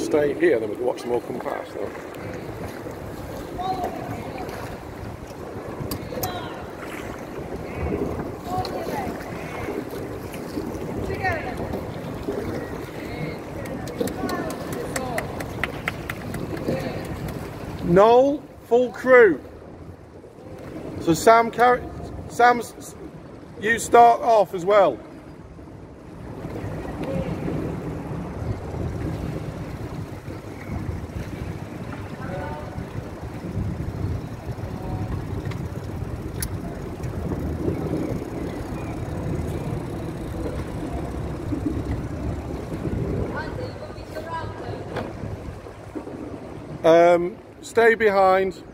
stay here, then we can watch them all come past. Noel, full crew. So Sam's, you start off as well. Stay behind.